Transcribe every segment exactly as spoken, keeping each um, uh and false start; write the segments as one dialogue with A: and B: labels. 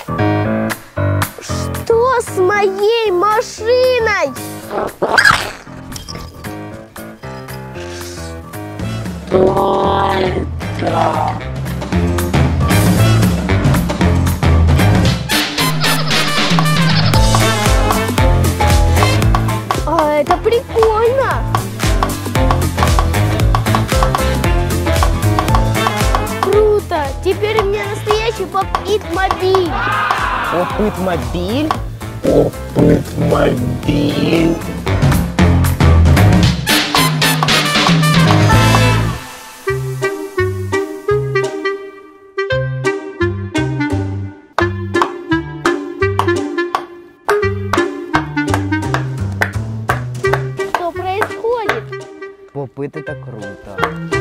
A: Что с моей машиной? А это прикольно. Круто. Теперь у меня настоящий поп-ит-мобиль.
B: Поп-ит-мобиль? Поп-ит-мобиль.
A: Что происходит?
B: Поп-ит — это круто.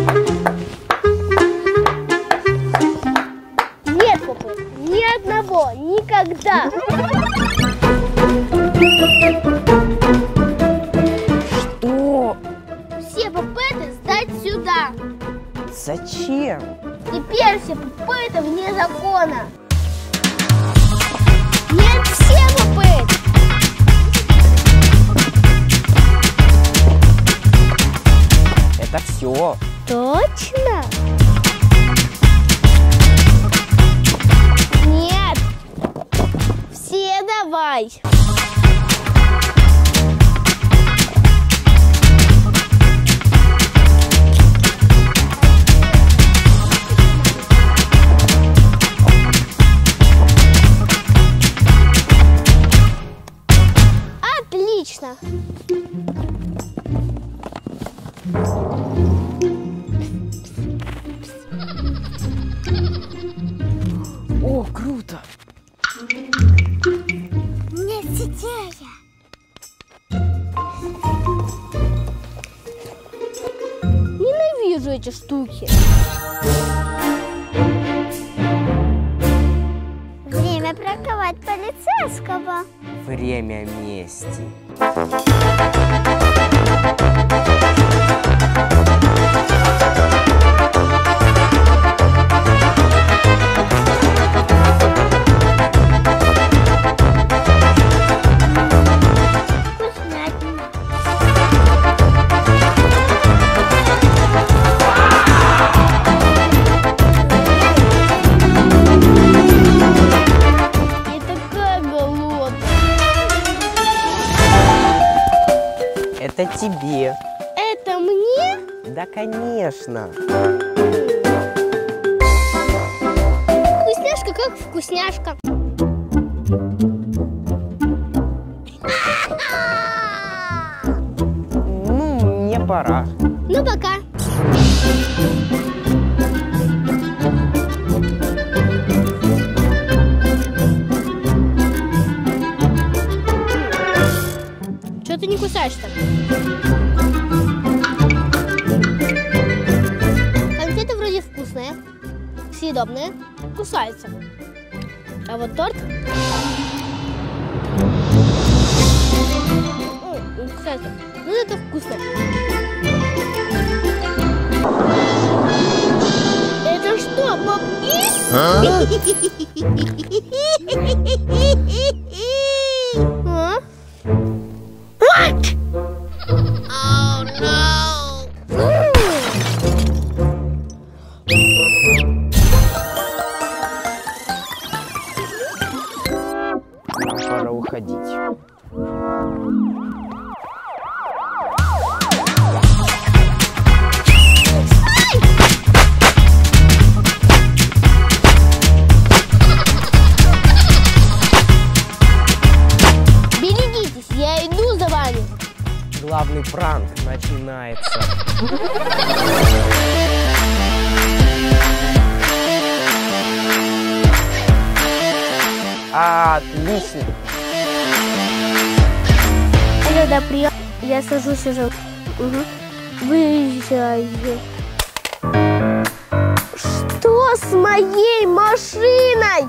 A: Нет, поп-ит, ни одного, никогда.
B: Что?
A: Все поп-иты сдать сюда.
B: Зачем?
A: Теперь все поп-иты вне закона. Нет, все поп-иты.
B: Это все.
A: Точно? Нет. Все давай. Отлично.
B: О, круто.
A: Нет идея. Ненавижу эти штуки. Время проковать полицейского.
B: Время мести.
A: Вкуснятина. Я такая голодная.
B: Это тебе.
A: Это мне?
B: Да, конечно.
A: Вкусняшка как вкусняшка.
B: Ну, мне пора.
A: Ну, пока. Чего ты не кусаешь-то? Конфеты вроде вкусные, съедобные, кусаются. А вот торт... М, не кусается. Ну, это вкусно. Это что, поп-ит? А? What? Oh no!
B: Пора уходить.
A: Берегитесь, я иду за вами.
B: Главный пранк начинается. Отлично.
A: Алло, да, прием. Я сажусь уже. Угу. Выезжаю. Что с моей машиной?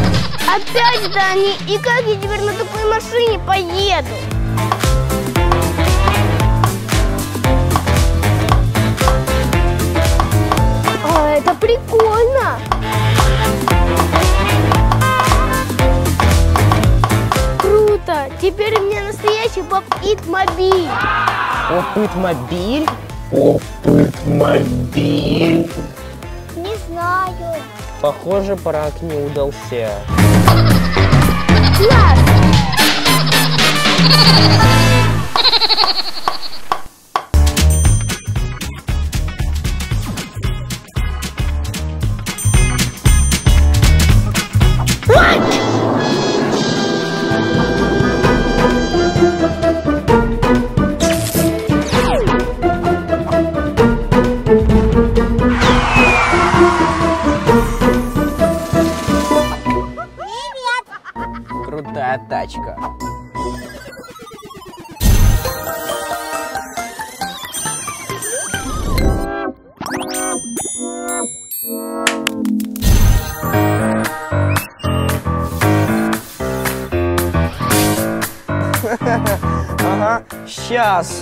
A: Опять, да, они. И как я теперь на такой машине поеду? чи попит-мобіль?
B: Попит-мобиль?
C: Попит-мобиль.
A: Не знаю.
B: Похоже, брак не удался.
A: Класс!
B: Крутая тачка. Ага, сейчас.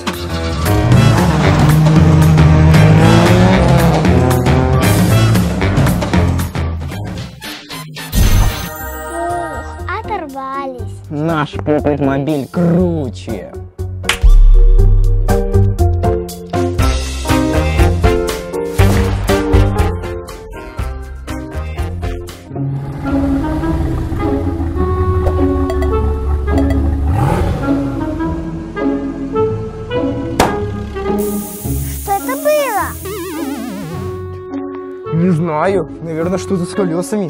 A: Оторвались.
B: Наш попит-мобиль круче.
A: Что это было?
B: Не знаю, наверное, что-то с колесами.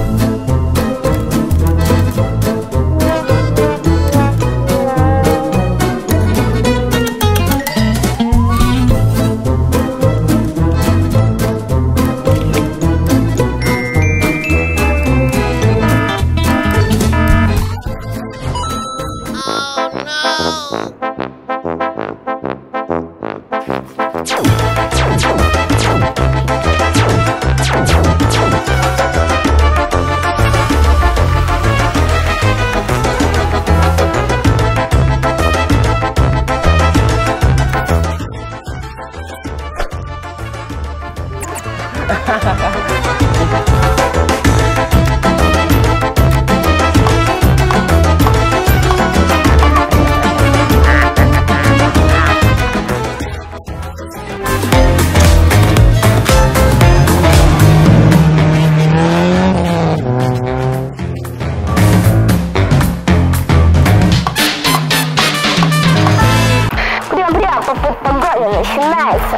A: Прям-прям, погода начинается.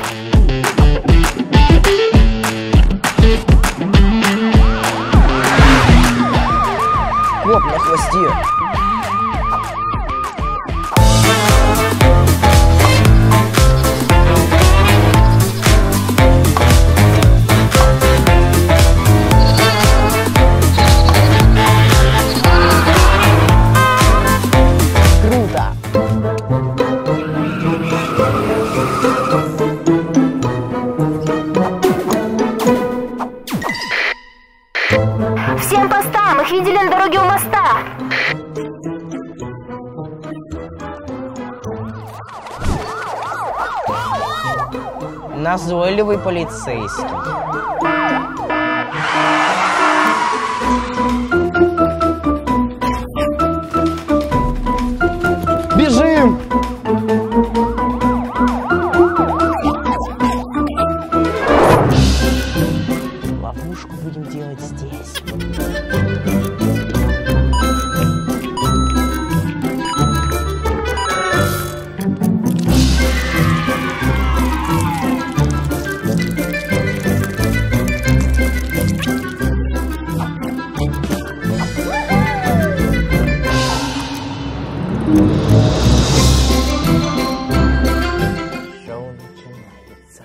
B: Коп на хвосте. Круто.
A: Всем постам, их видели на дороге у моста.
B: Назойливый полицейский. Бежим! Ловушку будем делать здесь. Шоу начинается.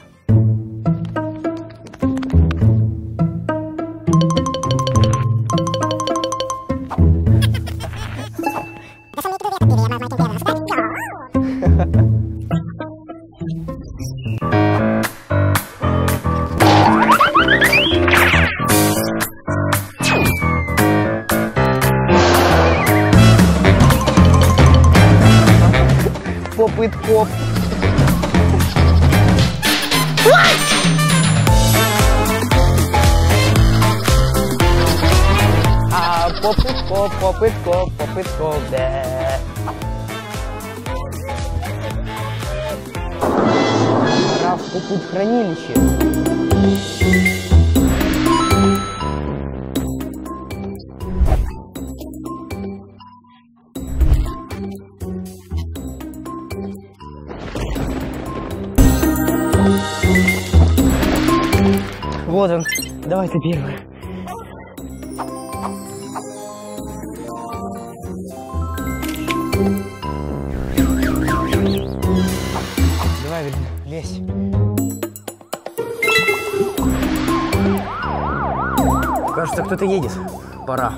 B: Попыт-коп. А попыт-коп, попыт-коп, попыт-коп, да. Тут тут хранилище. Вот он. Давай ты первый. Давай, лезь. Кажется, кто-то едет. Пора.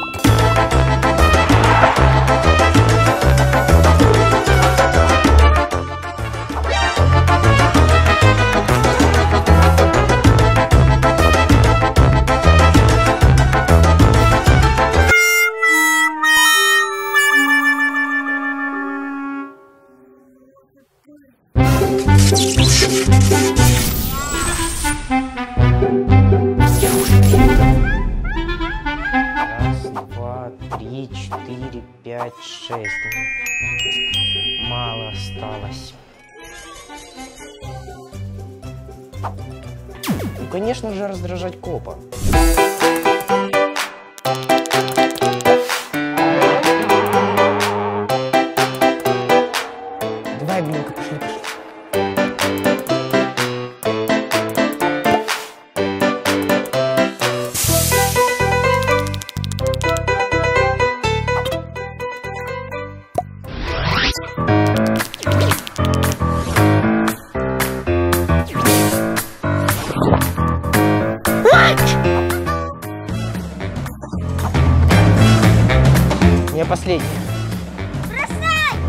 B: Три, четыре, пять, шесть. Мало осталось. Ну, конечно же, раздражать копа. Давай, блинка, пошли, пошли. Я последний.
A: Бросай!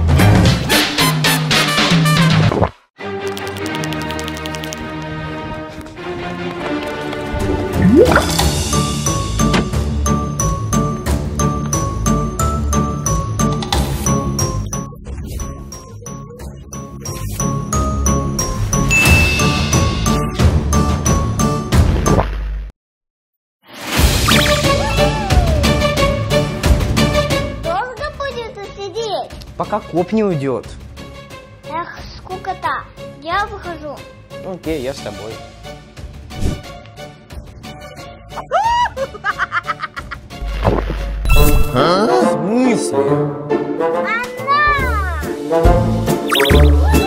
B: Пока коп не уйдет.
A: Эх, скукота. Я выхожу.
B: Окей, я с тобой. А? В смысле?
A: Она!